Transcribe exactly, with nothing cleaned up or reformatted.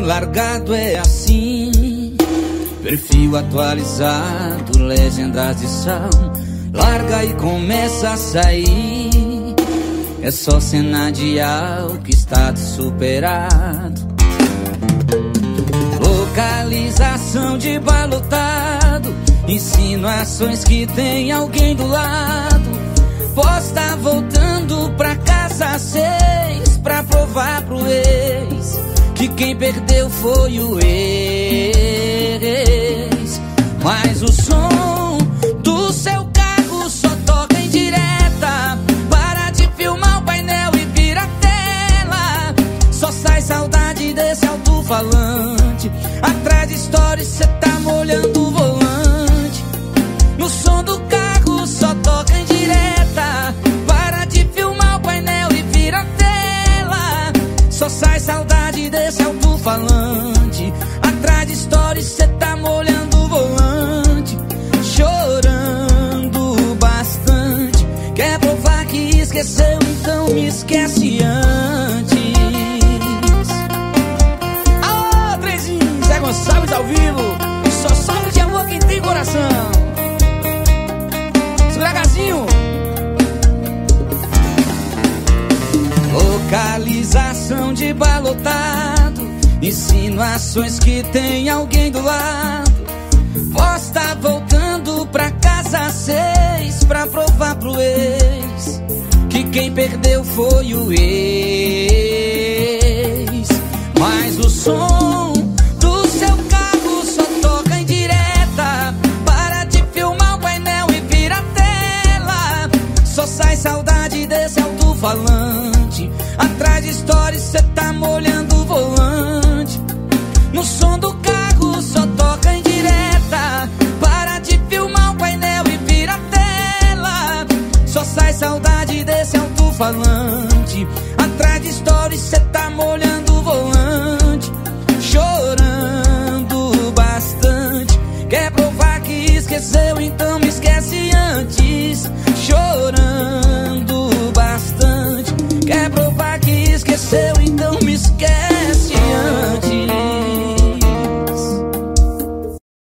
largado é assim. Perfil atualizado, legendas de sal. Larga e começa a sair. É só cena de algo, estado superado. Localização de bar lotado. Insinuações que tem alguém do lado. Posta voltando pra casa às seis pra provar pro ex que quem perdeu foi o ex. Mas o som do seu carro só toca em direta. Para de filmar o painel e vira a tela. Só sai saudade desse alto-falante. Atrás de stories cê tá molhando o volante. No som do carro só toca em direta. Para de filmar o painel e vira a tela. Só sai saudade desse alto-falante. Atrás de stories cê tá molhando o volante. Chorando bastante. Quer provar que esqueceu, então me esquece antes. Alô, Trezinho, Zé Gonçalves ao vivo. Só sofre de amor quem tem coração. Segura, localização de bar lotado. Insinuações que tem alguém do lado. Posta voltando pra casa às seis pra provar pro ex que quem perdeu foi o ex. Mas o som do seu carro só toca em direta. Para de filmar o painel e vira a tela. Só sai saudade desse alto-falante. Atrás de stories cê tá molhando o volante. No som do carro só toca em direta. Para de filmar o painel e vira a tela. Só sai saudade desse alto-falante. Atrás de stories cê tá molhando o volante. Chorando bastante. Quer provar que esqueceu, então me esquece antes. Chorando bastante. Quer provar que esqueceu, então